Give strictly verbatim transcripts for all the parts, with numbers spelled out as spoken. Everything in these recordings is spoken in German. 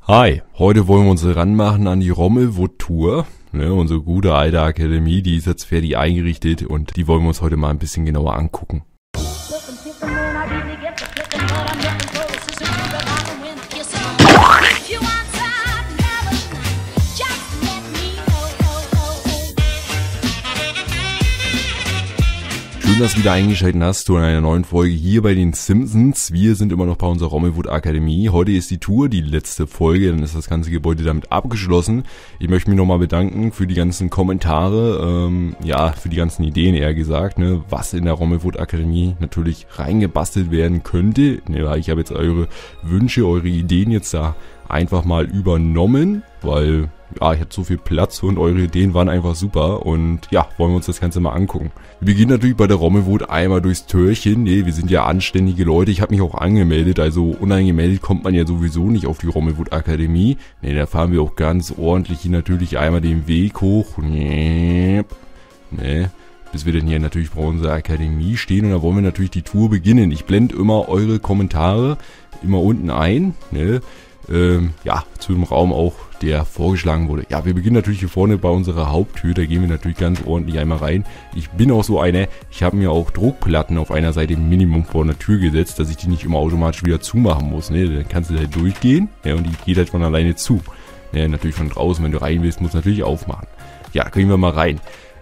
Hi, heute wollen wir uns ranmachen an die Rommelwood-Tour. Ne, unsere gute alte Akademie, die ist jetzt fertig eingerichtet und die wollen wir uns heute mal ein bisschen genauer angucken. Schön, dass du wieder eingeschaltet hast zu einer neuen Folge hier bei den Simpsons. Wir sind immer noch bei unserer Rommelwood Akademie. Heute ist die Tour, die letzte Folge, dann ist das ganze Gebäude damit abgeschlossen. Ich möchte mich nochmal bedanken für die ganzen Kommentare, ähm, ja, für die ganzen Ideen eher gesagt, ne, was in der Rommelwood Akademie natürlich reingebastelt werden könnte. Ne, ich habe jetzt eure Wünsche, eure Ideen jetzt da einfach mal übernommen, weil ja, ich hatte so viel Platz und eure Ideen waren einfach super und ja, wollen wir uns das Ganze mal angucken. Wir gehen natürlich bei der Rommelwood einmal durchs Türchen. Ne, wir sind ja anständige Leute. Ich habe mich auch angemeldet, also unangemeldet kommt man ja sowieso nicht auf die Rommelwood Akademie. Ne, da fahren wir auch ganz ordentlich hier natürlich einmal den Weg hoch. Ne, ne, bis wir dann hier natürlich bei unserer Akademie stehen und da wollen wir natürlich die Tour beginnen. Ich blende immer eure Kommentare immer unten ein, ne, ähm, ja, zu dem Raum auch, der vorgeschlagen wurde. Ja, wir beginnen natürlich hier vorne bei unserer Haupttür, da gehen wir natürlich ganz ordentlich einmal rein. Ich bin auch so einer, ich habe mir auch Druckplatten auf einer Seite im Minimum vor der Tür gesetzt, dass ich die nicht immer automatisch wieder zumachen muss, ne, dann kannst du da durchgehen, ja, und die geht halt von alleine zu. Ja, natürlich von draußen, wenn du rein willst, musst du natürlich aufmachen. Ja, gehen wir mal rein.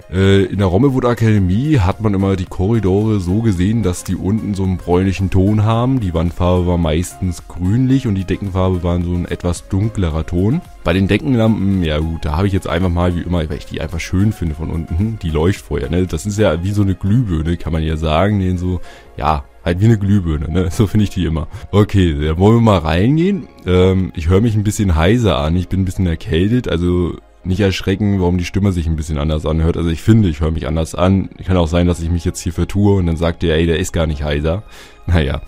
In der Rommelwood Akademie hat man immer die Korridore so gesehen, dass die unten so einen bräunlichen Ton haben. Die Wandfarbe war meistens grünlich und die Deckenfarbe war so ein etwas dunklerer Ton. Bei den Deckenlampen, ja gut, da habe ich jetzt einfach mal, wie immer, weil ich die einfach schön finde von unten, die Leuchtfeuer, ne? Das ist ja wie so eine Glühbirne, kann man ja sagen, den so, ja, halt wie eine Glühbirne, ne? So finde ich die immer. Okay, dann wollen wir mal reingehen. Ähm, ich höre mich ein bisschen heiser an, ich bin ein bisschen erkältet, also nicht erschrecken, warum die Stimme sich ein bisschen anders anhört. Also ich finde, ich höre mich anders an. Kann auch sein, dass ich mich jetzt hier vertue und dann sagt der, ey, der ist gar nicht heiser. Naja.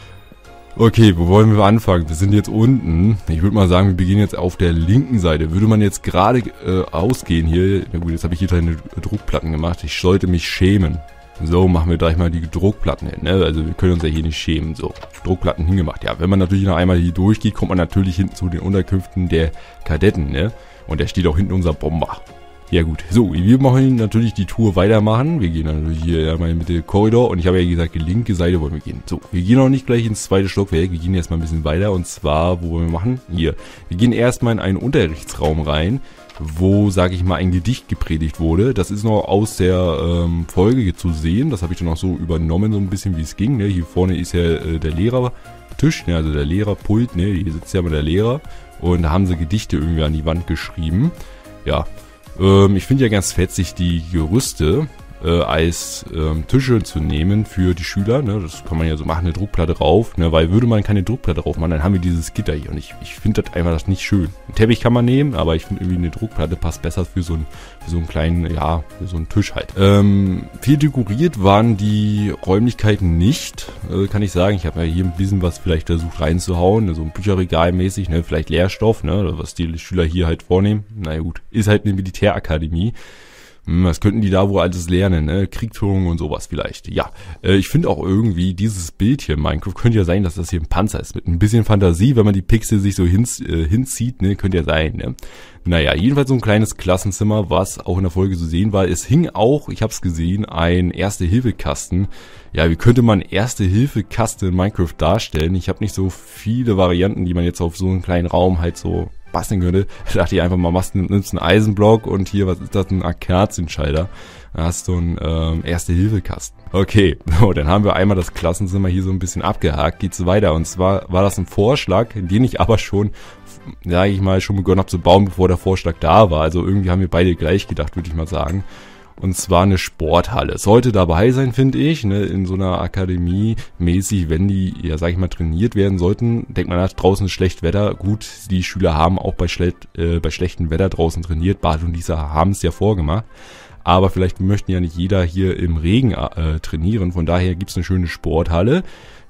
Okay, wo wollen wir anfangen? Wir sind jetzt unten. Ich würde mal sagen, wir beginnen jetzt auf der linken Seite. Würde man jetzt gerade äh, ausgehen hier, na gut, jetzt habe ich hier kleine Druckplatten gemacht. Ich sollte mich schämen. So, machen wir gleich mal die Druckplatten hin, ne? Also wir können uns ja hier nicht schämen. So, Druckplatten hingemacht. Ja, wenn man natürlich noch einmal hier durchgeht, kommt man natürlich hinten zu den Unterkünften der Kadetten, ne? Und da steht auch hinten unser Bomber. Ja gut, so, wir machen natürlich die Tour weitermachen. Wir gehen natürlich hier einmal mit dem Korridor und ich habe ja gesagt, die linke Seite wollen wir gehen. So, wir gehen auch nicht gleich ins zweite Stockwerk, wir gehen erstmal ein bisschen weiter und zwar, wo wollen wir machen? Hier. Wir gehen erstmal in einen Unterrichtsraum rein, wo, sage ich mal, ein Gedicht gepredigt wurde. Das ist noch aus der ähm, Folge zu sehen, das habe ich dann auch so übernommen, so ein bisschen wie es ging. Ne? Hier vorne ist ja äh, der Lehrertisch, ne? Also der Lehrerpult, ne? Hier sitzt ja mal der Lehrer. Und da haben sie Gedichte irgendwie an die Wand geschrieben. Ja, ähm, ich finde ja ganz fetzig die Gerüste äh, als ähm, Tische zu nehmen für die Schüler. Ne? Das kann man ja so machen, eine Druckplatte drauf. Ne? Weil würde man keine Druckplatte drauf machen, dann haben wir dieses Gitter hier. Und ich, ich finde das einfach das nicht schön. Einen Teppich kann man nehmen, aber ich finde irgendwie eine Druckplatte passt besser für so, ein, für so einen kleinen, ja, für so einen Tisch halt. Ähm, viel dekoriert waren die Räumlichkeiten nicht, äh, kann ich sagen. Ich habe ja hier ein bisschen was vielleicht versucht reinzuhauen, ne? So ein Bücherregal mäßig, ne? Vielleicht Lehrstoff, ne? Oder was die Schüler hier halt vornehmen. Na gut, ist halt eine Militärakademie. Was könnten die da wohl alles lernen, ne? Kriegführung und sowas vielleicht. Ja, äh, ich finde auch irgendwie dieses Bild hier in Minecraft, könnte ja sein, dass das hier ein Panzer ist. Mit ein bisschen Fantasie, wenn man die Pixel sich so hin, äh, hinzieht, ne? Könnte ja sein, ne? Naja, jedenfalls so ein kleines Klassenzimmer, was auch in der Folge zu sehen war. Es hing auch, ich habe es gesehen, ein Erste-Hilfe-Kasten. Ja, wie könnte man Erste-Hilfe-Kasten in Minecraft darstellen? Ich habe nicht so viele Varianten, die man jetzt auf so einem kleinen Raum halt so basteln könnte. Da dachte ich einfach mal, machst, nimmst einen Eisenblock und hier, was ist das, ein Akazienschalter. Da hast du einen ähm, Erste-Hilfe-Kasten. Okay, so, dann haben wir einmal das Klassenzimmer hier so ein bisschen abgehakt. Geht's weiter und zwar war das ein Vorschlag, den ich aber schon, sage ich mal, schon begonnen habe zu bauen, bevor der Vorschlag da war. Also irgendwie haben wir beide gleich gedacht, würde ich mal sagen. Und zwar eine Sporthalle. Sollte dabei sein, finde ich, ne, in so einer Akademie mäßig, wenn die, ja, sag ich mal, trainiert werden sollten. Denkt man nach, draußen ist schlecht Wetter. Gut, die Schüler haben auch bei, schle äh, bei schlechtem Wetter draußen trainiert. Bart und Lisa haben es ja vorgemacht. Aber vielleicht möchten ja nicht jeder hier im Regen äh, trainieren. Von daher gibt's eine schöne Sporthalle.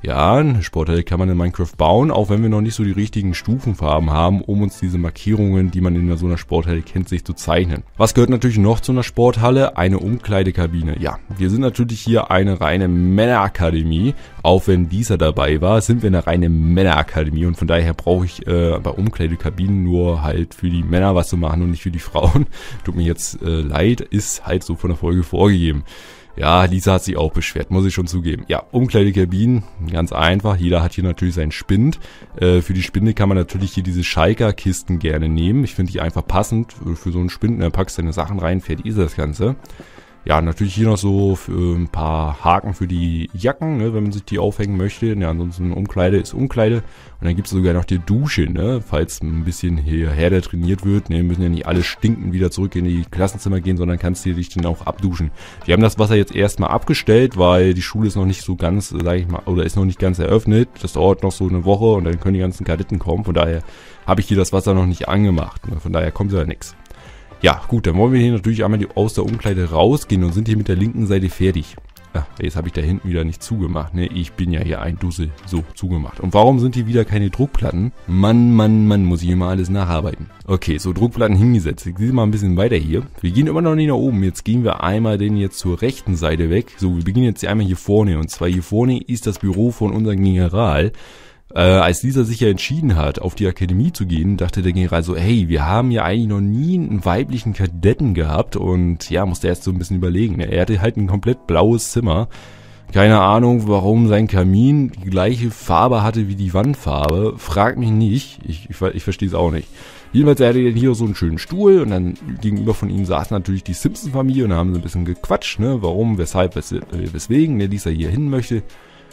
Ja, eine Sporthalle kann man in Minecraft bauen, auch wenn wir noch nicht so die richtigen Stufenfarben haben, um uns diese Markierungen, die man in so einer Sporthalle kennt, sich zu zeichnen. Was gehört natürlich noch zu einer Sporthalle? Eine Umkleidekabine. Ja, wir sind natürlich hier eine reine Männerakademie. Auch wenn dieser dabei war, sind wir eine reine Männerakademie und von daher brauche ich äh, bei Umkleidekabinen nur halt für die Männer was zu machen und nicht für die Frauen. Tut mir jetzt äh, leid, ist halt so von der Folge vorgegeben. Ja, Lisa hat sich auch beschwert, muss ich schon zugeben. Ja, Umkleidekabinen, ganz einfach. Jeder hat hier natürlich seinen Spind. Äh, für die Spinde kann man natürlich hier diese Schalker-Kisten gerne nehmen. Ich finde die einfach passend für so einen Spind. Da packst du deine Sachen rein, fertig ist das Ganze. Ja, natürlich hier noch so für ein paar Haken für die Jacken, ne, wenn man sich die aufhängen möchte. Ja, ansonsten Umkleide ist Umkleide. Und dann gibt es sogar noch die Dusche, ne, falls ein bisschen hierher der trainiert wird. Ne, müssen ja nicht alle stinken wieder zurück in die Klassenzimmer gehen, sondern kannst du dich dann auch abduschen. Die haben das Wasser jetzt erstmal abgestellt, weil die Schule ist noch nicht so ganz, sag ich mal, oder ist noch nicht ganz eröffnet. Das dauert noch so eine Woche und dann können die ganzen Kadetten kommen. Von daher habe ich hier das Wasser noch nicht angemacht. Ne, von daher kommt ja nichts. Ja, gut, dann wollen wir hier natürlich einmal aus der Umkleide rausgehen und sind hier mit der linken Seite fertig. Ah, jetzt habe ich da hinten wieder nicht zugemacht, ne? Ich bin ja hier ein Dussel. So, zugemacht. Und warum sind hier wieder keine Druckplatten? Mann, Mann, Mann, muss ich hier mal alles nacharbeiten. Okay, so Druckplatten hingesetzt. Ich gehe mal ein bisschen weiter hier. Wir gehen immer noch nicht nach oben. Jetzt gehen wir einmal den jetzt zur rechten Seite weg. So, wir beginnen jetzt einmal hier vorne. Und zwar hier vorne ist das Büro von unserem General. Äh, als dieser sich ja entschieden hat, auf die Akademie zu gehen, dachte der General so, hey, wir haben ja eigentlich noch nie einen weiblichen Kadetten gehabt und ja, musste erst so ein bisschen überlegen. Er hatte halt ein komplett blaues Zimmer. Keine Ahnung, warum sein Kamin die gleiche Farbe hatte wie die Wandfarbe. Frag mich nicht, ich, ich, ich verstehe es auch nicht. Jedenfalls, er hatte hier so einen schönen Stuhl und dann gegenüber von ihm saß natürlich die Simpson-Familie und da haben sie ein bisschen gequatscht, ne, warum, weshalb, wes weswegen, der Lisa hier hin möchte.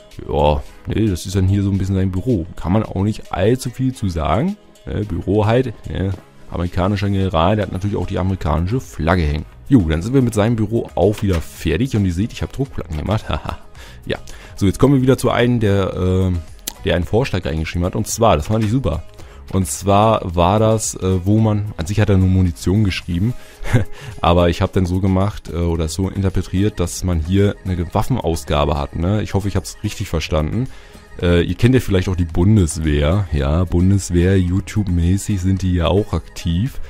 Ja, nee, das ist dann hier so ein bisschen sein Büro. Kann man auch nicht allzu viel zu sagen. Ne, Büro halt, ne, amerikanischer General, der hat natürlich auch die amerikanische Flagge hängen. Jo, dann sind wir mit seinem Büro auch wieder fertig und ihr seht, ich habe Druckplatten gemacht. Haha. Ja, so jetzt kommen wir wieder zu einem, der, äh, der einen Vorschlag reingeschrieben hat und zwar, das fand ich super. Und zwar war das, äh, wo man, an sich hat er nur Munition geschrieben, aber ich habe dann so gemacht äh, oder so interpretiert, dass man hier eine Waffenausgabe hat. Ne? Ich hoffe, ich habe es richtig verstanden. Äh, ihr kennt ja vielleicht auch die Bundeswehr. Ja, Bundeswehr, YouTube-mäßig sind die ja auch aktiv.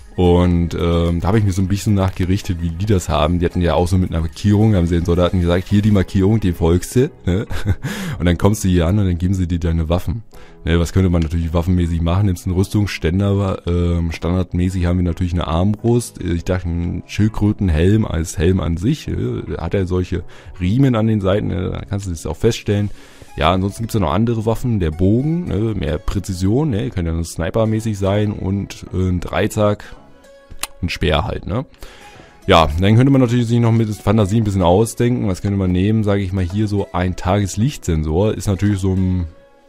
Und ähm, da habe ich mir so ein bisschen nachgerichtet, wie die das haben. Die hatten ja auch so mit einer Markierung, da haben sie den Soldaten gesagt, hier die Markierung, die folgst du. Ne? Und dann kommst du hier an und dann geben sie dir deine Waffen. Ne, was könnte man natürlich waffenmäßig machen? Nimmst einen Rüstungsständer, aber ähm, standardmäßig haben wir natürlich eine Armbrust. Ich dachte, ein Schildkrötenhelm als Helm an sich. Äh, hat er solche Riemen an den Seiten, äh, da kannst du das auch feststellen. Ja, ansonsten gibt es ja noch andere Waffen, der Bogen, ne, mehr Präzision, ne, kann ja nur snipermäßig sein und äh, ein Dreizack, ein Speer halt, ne. Ja, dann könnte man natürlich sich noch mit Fantasie ein bisschen ausdenken. Was könnte man nehmen, sage ich mal, hier so ein Tageslichtsensor. Ist natürlich so ein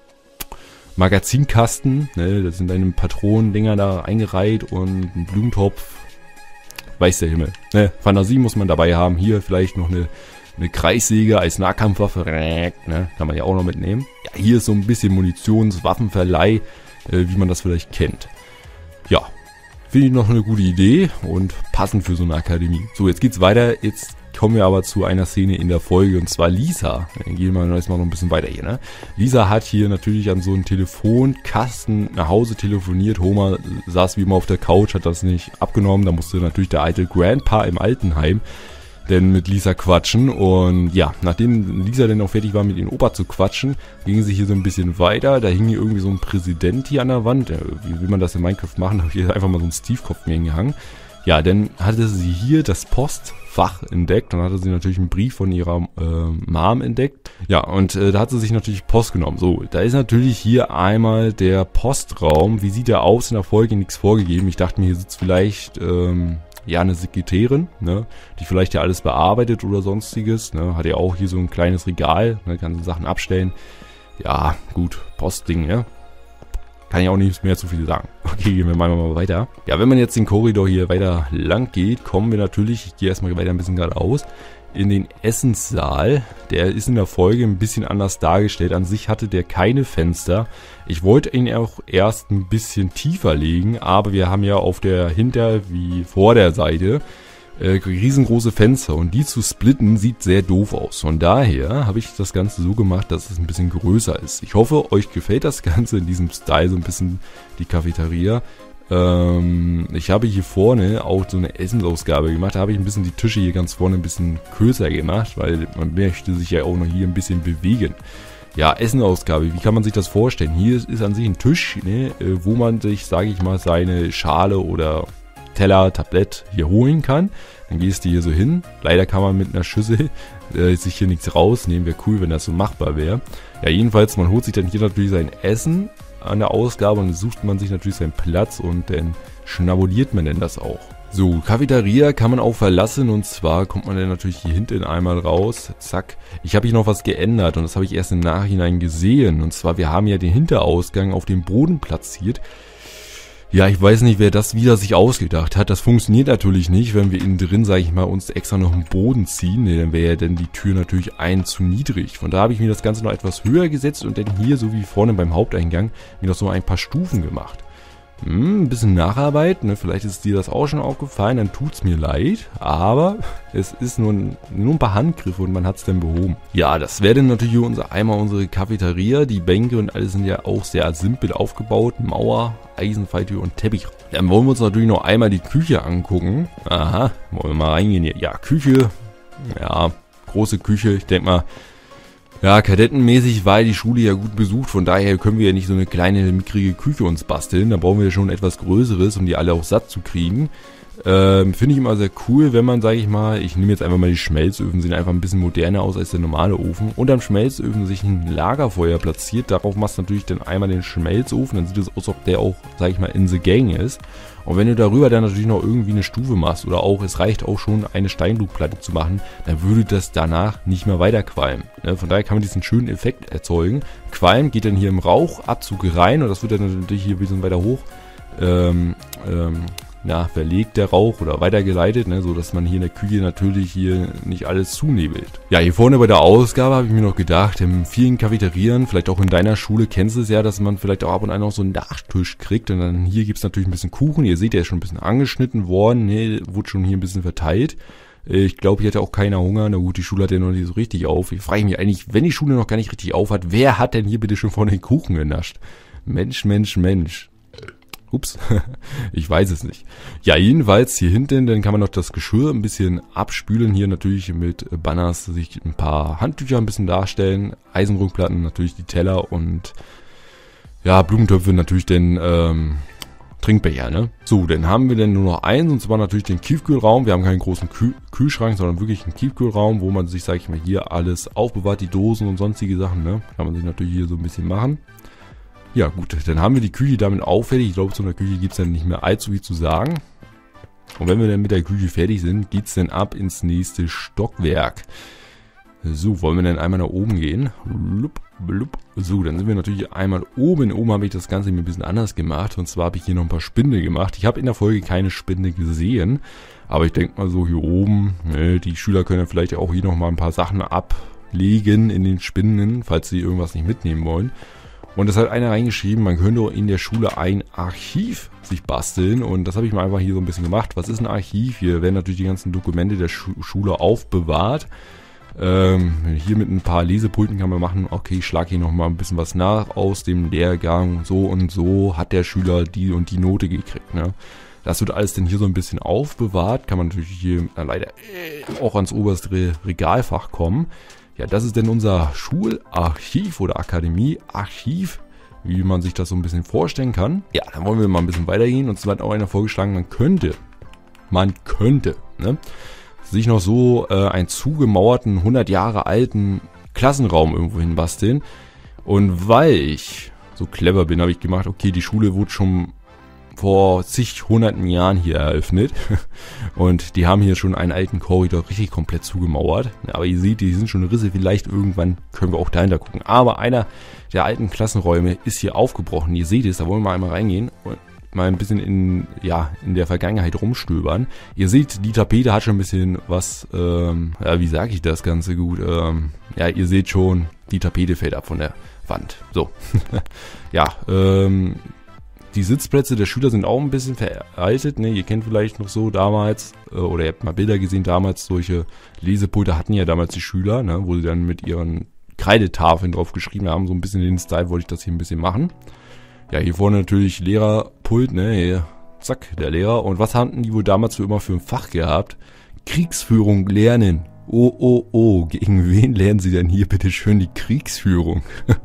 Magazinkasten, ne, da sind deine Patronendinger da eingereiht und ein Blumentopf, weiß der Himmel. Ne, Fantasie muss man dabei haben. Hier vielleicht noch eine, eine Kreissäge als Nahkampfwaffe, ne, kann man ja auch noch mitnehmen. Ja, hier ist so ein bisschen Munitionswaffenverleih, äh, wie man das vielleicht kennt. Ja, finde ich noch eine gute Idee und passend für so eine Akademie. So, jetzt geht's weiter. Jetzt kommen wir aber zu einer Szene in der Folge und zwar Lisa. Dann gehen wir erstmal noch ein bisschen weiter hier, ne? Lisa hat hier natürlich an so einem Telefonkasten nach Hause telefoniert. Homer saß wie immer auf der Couch, hat das nicht abgenommen. Da musste natürlich der alte Grandpa im Altenheim denn mit Lisa quatschen. Und ja, nachdem Lisa dann auch fertig war, mit ihrem Opa zu quatschen, gingen sie hier so ein bisschen weiter. Da hing hier irgendwie so ein Präsident hier an der Wand. Wie will man das in Minecraft machen? Da habe ich hier einfach mal so einen Steve-Kopf mir hingehangen. Ja, dann hatte sie hier das Postfach entdeckt. Dann hatte sie natürlich einen Brief von ihrer äh, Mom entdeckt. Ja, und äh, da hat sie sich natürlich Post genommen. So, da ist natürlich hier einmal der Postraum. Wie sieht der aus? In der Folge nichts vorgegeben. Ich dachte mir, hier sitzt vielleicht ähm, ja eine Sekretärin, ne, die vielleicht ja alles bearbeitet oder sonstiges. Ne, hat ja auch hier so ein kleines Regal, ne, kann so Sachen abstellen. Ja, gut, Postding, ne. Kann ich auch nicht mehr zu viel sagen. Okay, gehen wir mal, mal weiter. Ja, wenn man jetzt den Korridor hier weiter lang geht, kommen wir natürlich, ich gehe erstmal weiter ein bisschen geradeaus, in den Essenssaal. Der ist in der Folge ein bisschen anders dargestellt. An sich hatte der keine Fenster. Ich wollte ihn auch erst ein bisschen tiefer legen, aber wir haben ja auf der Hinter- wie vor der Seite äh, riesengroße Fenster und die zu splitten sieht sehr doof aus. Von daher habe ich das Ganze so gemacht, dass es ein bisschen größer ist. Ich hoffe, euch gefällt das Ganze in diesem Style, so ein bisschen die Cafeteria. Ähm, ich habe hier vorne auch so eine Essensausgabe gemacht. Da habe ich ein bisschen die Tische hier ganz vorne ein bisschen kürzer gemacht, weil man möchte sich ja auch noch hier ein bisschen bewegen. Ja, Essensausgabe, wie kann man sich das vorstellen? Hier ist, ist an sich ein Tisch, ne, wo man sich, sage ich mal, seine Schale oder Teller, Tablett hier holen kann. Dann gehst du hier so hin. Leider kann man mit einer Schüssel äh, sich hier nichts rausnehmen. Wäre cool, wenn das so machbar wäre. Ja, jedenfalls, man holt sich dann hier natürlich sein Essen an der Ausgabe und sucht man sich natürlich seinen Platz und dann schnabuliert man denn das auch. So, Cafeteria kann man auch verlassen und zwar kommt man dann natürlich hier hinten einmal raus, zack. Ich habe hier noch was geändert und das habe ich erst im Nachhinein gesehen und zwar wir haben ja den Hinterausgang auf dem Boden platziert. Ja, ich weiß nicht, wer das wieder sich ausgedacht hat. Das funktioniert natürlich nicht, wenn wir innen drin, sage ich mal, uns extra noch einen Boden ziehen. Nee, dann wäre ja dann die Tür natürlich ein zu niedrig. Von da habe ich mir das Ganze noch etwas höher gesetzt und dann hier, so wie vorne beim Haupteingang, mir noch so ein paar Stufen gemacht. Hm, ein bisschen Nacharbeit, ne? Vielleicht ist dir das auch schon aufgefallen, dann tut's mir leid, aber es ist nur ein, nur ein paar Handgriffe und man hat's dann behoben. Ja, das wäre dann natürlich unser, einmal unsere Cafeteria, die Bänke und alles sind ja auch sehr simpel aufgebaut, Mauer, Eisenfalltür und Teppich. Dann wollen wir uns natürlich noch einmal die Küche angucken. Aha, wollen wir mal reingehen hier. Ja, Küche, ja, große Küche, ich denke mal, ja, kadettenmäßig war die Schule ja gut besucht, von daher können wir ja nicht so eine kleine, mickrige Küche uns basteln. Da brauchen wir ja schon etwas Größeres, um die alle auch satt zu kriegen. Ähm, finde ich immer sehr cool, wenn man, sage ich mal, ich nehme jetzt einfach mal die Schmelzöfen, sehen einfach ein bisschen moderner aus als der normale Ofen. Unterm Schmelzöfen sich ein Lagerfeuer platziert, darauf machst du natürlich dann einmal den Schmelzofen, dann sieht es aus, ob der auch, sage ich mal, in the gang ist. Und wenn du darüber dann natürlich noch irgendwie eine Stufe machst oder auch, es reicht auch schon eine Steinblutplatte zu machen, dann würde das danach nicht mehr weiter qualmen. Ne? Von daher kann man diesen schönen Effekt erzeugen. Qualm geht dann hier im Rauchabzug rein und das wird dann natürlich hier ein bisschen weiter hoch ähm, ähm, ja, verlegt der Rauch oder weitergeleitet, ne, so dass man hier in der Küche natürlich hier nicht alles zunebelt. Ja, hier vorne bei der Ausgabe habe ich mir noch gedacht, in vielen Cafeterien, vielleicht auch in deiner Schule, kennst du es ja, dass man vielleicht auch ab und an noch so einen Nachtisch kriegt und dann hier gibt es natürlich ein bisschen Kuchen. Ihr seht, der ist schon ein bisschen angeschnitten worden, ne, wurde schon hier ein bisschen verteilt. Ich glaube, hier hatte auch keiner Hunger. Na gut, die Schule hat ja noch nicht so richtig auf. Ich frage mich eigentlich, wenn die Schule noch gar nicht richtig auf hat, wer hat denn hier bitte schon vorne den Kuchen genascht? Mensch, Mensch, Mensch. Ups, ich weiß es nicht. Ja, jedenfalls hier hinten, dann kann man noch das Geschirr ein bisschen abspülen. Hier natürlich mit Banners sich ein paar Handtücher ein bisschen darstellen. Eisenrückplatten, natürlich die Teller und ja, Blumentöpfe natürlich den ähm, Trinkbecher, ne? So, dann haben wir dann nur noch eins und zwar natürlich den Tiefkühlraum. Wir haben keinen großen Kühl Kühlschrank, sondern wirklich einen Tiefkühlraum, wo man sich, sag ich mal, hier alles aufbewahrt, die Dosen und sonstige Sachen, ne? Kann man sich natürlich hier so ein bisschen machen. Ja gut, dann haben wir die Küche damit auch fertig. Ich glaube, zu einer Küche gibt es dann nicht mehr allzu viel zu sagen. Und wenn wir dann mit der Küche fertig sind, geht es dann ab ins nächste Stockwerk. So, wollen wir dann einmal nach oben gehen. Blub, blub. So, dann sind wir natürlich einmal oben. Oben habe ich das Ganze mir ein bisschen anders gemacht. Und zwar habe ich hier noch ein paar Spinde gemacht. Ich habe in der Folge keine Spinde gesehen. Aber ich denke mal so hier oben, ne, die Schüler können ja vielleicht auch hier noch mal ein paar Sachen ablegen in den Spinden, falls sie irgendwas nicht mitnehmen wollen. Und es hat einer reingeschrieben, man könnte in der Schule ein Archiv sich basteln. Und das habe ich mal einfach hier so ein bisschen gemacht. Was ist ein Archiv? Hier werden natürlich die ganzen Dokumente der Schu- Schule aufbewahrt. Ähm, hier mit ein paar Lesepulten kann man machen, okay, ich schlage hier nochmal ein bisschen was nach aus dem Lehrgang. So und so hat der Schüler die und die Note gekriegt. Ne? Das wird alles dann hier so ein bisschen aufbewahrt. Kann man natürlich hier na, leider auch ans oberste Regalfach kommen. Ja, das ist denn unser Schularchiv oder Akademiearchiv, wie man sich das so ein bisschen vorstellen kann. Ja, dann wollen wir mal ein bisschen weitergehen. Und zwar hat auch einer vorgeschlagen, man könnte, man könnte, ne, sich noch so äh, einen zugemauerten, hundert Jahre alten Klassenraum irgendwo hin basteln. Und weil ich so clever bin, habe ich gemacht, okay, die Schule wurde schon vor zig hunderten Jahren hier eröffnet und die haben hier schon einen alten Korridor richtig komplett zugemauert, aber ihr seht, die sind schon Risse, vielleicht irgendwann können wir auch dahinter gucken, aber einer der alten Klassenräume ist hier aufgebrochen, ihr seht es, da wollen wir einmal reingehen und mal ein bisschen in, ja, in der Vergangenheit rumstöbern. Ihr seht, die Tapete hat schon ein bisschen was, ähm, ja, wie sage ich das Ganze gut, ähm, ja, ihr seht schon, die Tapete fällt ab von der Wand, so, ja, ähm, die Sitzplätze der Schüler sind auch ein bisschen veraltet, ne? Ihr kennt vielleicht noch so damals, äh, oder ihr habt mal Bilder gesehen, damals solche Lesepulte hatten ja damals die Schüler, ne? Wo sie dann mit ihren Kreidetafeln drauf geschrieben haben, so ein bisschen den Style wollte ich das hier ein bisschen machen. Ja, hier vorne natürlich Lehrerpult, ne? Hier, zack, der Lehrer. Und was hatten die wohl damals für immer für ein Fach gehabt? Kriegsführung lernen. Oh, oh, oh, gegen wen lernen sie denn hier bitte schön die Kriegsführung?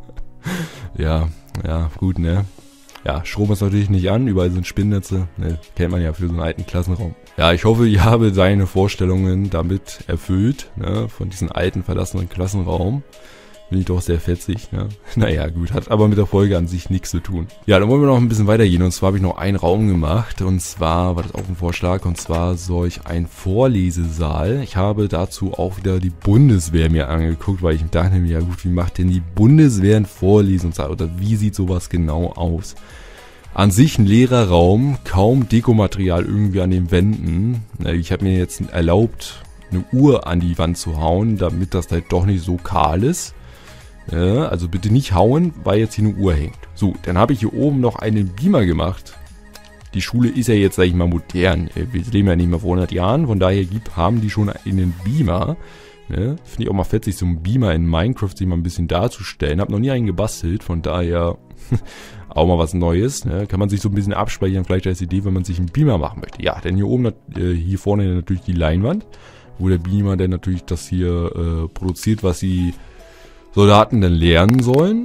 ja, ja, gut, ne? Ja, Strom ist natürlich nicht an, überall sind Spinnnetze, ne? Kennt man ja für so einen alten Klassenraum. Ja, ich hoffe, ich habe deine Vorstellungen damit erfüllt, ne? Von diesem alten, verlassenen Klassenraum. Bin ich doch sehr fetzig, ne? Naja, gut, hat aber mit der Folge an sich nichts zu tun. Ja, dann wollen wir noch ein bisschen weitergehen. Und zwar habe ich noch einen Raum gemacht. Und zwar war das auch ein Vorschlag. Und zwar solch ein Vorlesesaal. Ich habe dazu auch wieder die Bundeswehr mir angeguckt, weil ich dachte mir, ja gut, wie macht denn die Bundeswehr einen Vorlesungssaal? Oder wie sieht sowas genau aus? An sich ein leerer Raum, kaum Dekomaterial irgendwie an den Wänden. Ich habe mir jetzt erlaubt, eine Uhr an die Wand zu hauen, damit das halt doch nicht so kahl ist. Ja, also bitte nicht hauen, weil jetzt hier eine Uhr hängt. So, dann habe ich hier oben noch einen Beamer gemacht. Die Schule ist ja jetzt, sag ich mal, modern. Wir leben ja nicht mehr vor hundert Jahren, von daher gibt, haben die schon einen Beamer. Ne? Finde ich auch mal fetzig, so einen Beamer in Minecraft sich mal ein bisschen darzustellen. Hab noch nie einen gebastelt, von daher auch mal was Neues. Ne? Kann man sich so ein bisschen abspeichern, vielleicht als Idee, wenn man sich einen Beamer machen möchte. Ja, denn hier oben, äh, hier vorne natürlich die Leinwand, wo der Beamer dann natürlich das hier äh, produziert, was sie Soldaten dann lernen sollen.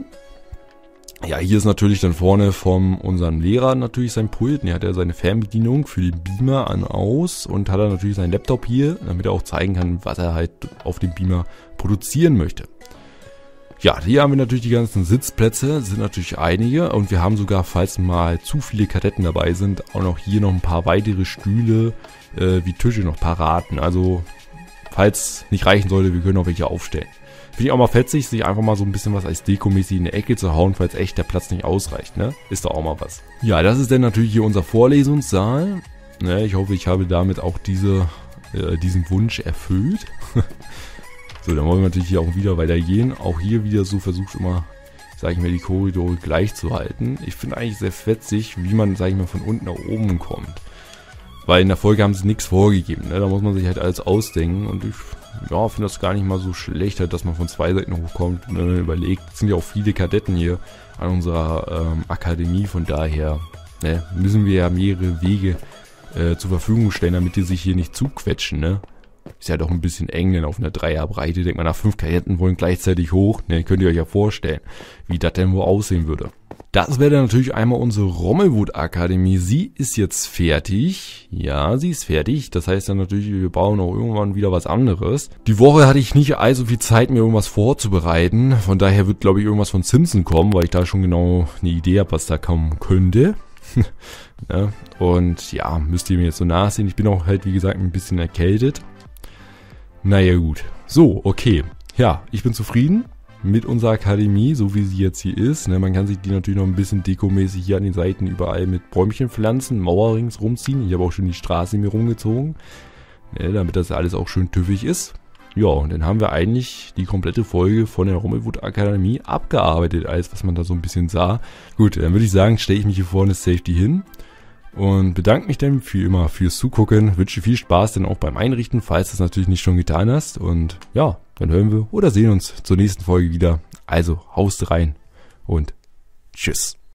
Ja, hier ist natürlich dann vorne von unserem Lehrer natürlich sein Pult. Hier hat er seine Fernbedienung für den Beamer an aus und hat er natürlich seinen Laptop hier, damit er auch zeigen kann, was er halt auf dem Beamer produzieren möchte. Ja, hier haben wir natürlich die ganzen Sitzplätze, sind natürlich einige und wir haben sogar, falls mal zu viele Kadetten dabei sind, auch noch hier noch ein paar weitere Stühle äh, wie Tische noch paraten. Also, falls nicht reichen sollte, wir können auch welche aufstellen. Finde ich auch mal fetzig, sich einfach mal so ein bisschen was als Dekomäßig in die Ecke zu hauen, falls echt der Platz nicht ausreicht, ne? Ist doch auch mal was. Ja, das ist dann natürlich hier unser Vorlesungssaal. Ne, ich hoffe, ich habe damit auch diese, äh, diesen Wunsch erfüllt. So, dann wollen wir natürlich hier auch wieder weitergehen. Auch hier wieder so versucht immer, sag ich mal, die Korridore gleich zu halten. Ich finde eigentlich sehr fetzig, wie man, sag ich mal, von unten nach oben kommt. Weil in der Folge haben sie nichts vorgegeben, ne? Da muss man sich halt alles ausdenken und ich ja, finde das gar nicht mal so schlecht, halt, dass man von zwei Seiten hochkommt und dann überlegt. Es sind ja auch viele Kadetten hier an unserer ähm, Akademie, von daher ne, müssen wir ja mehrere Wege äh, zur Verfügung stellen, damit die sich hier nicht zuquetschen, ne? Ist ja doch ein bisschen eng, denn auf einer Dreierbreite, denkt man, nach fünf Kadetten wollen gleichzeitig hoch, ne, könnt ihr euch ja vorstellen, wie das denn wohl aussehen würde. Das wäre dann natürlich einmal unsere Rommelwood-Akademie. Sie ist jetzt fertig. Ja, sie ist fertig. Das heißt dann natürlich, wir bauen auch irgendwann wieder was anderes. Die Woche hatte ich nicht allzu viel Zeit, mir irgendwas vorzubereiten. Von daher wird, glaube ich, irgendwas von Simpson kommen, weil ich da schon genau eine Idee habe, was da kommen könnte. Ja, und ja, müsst ihr mir jetzt so nachsehen. Ich bin auch halt, wie gesagt, ein bisschen erkältet. Naja, gut. So, okay. Ja, ich bin zufrieden mit unserer Akademie, so wie sie jetzt hier ist. Ne, man kann sich die natürlich noch ein bisschen dekomäßig hier an den Seiten überall mit Bäumchen pflanzen, Mauer rings rumziehen. Ich habe auch schon die Straße mir rumgezogen, ne, damit das alles auch schön tüffig ist. Ja, und dann haben wir eigentlich die komplette Folge von der Rommelwood Akademie abgearbeitet, alles was man da so ein bisschen sah. Gut, dann würde ich sagen, stelle ich mich hier vorne Safety hin und bedanke mich dann für immer fürs Zugucken. Wünsche viel Spaß dann auch beim Einrichten, falls du es natürlich nicht schon getan hast. Und ja, dann hören wir oder sehen uns zur nächsten Folge wieder. Also haust rein und tschüss.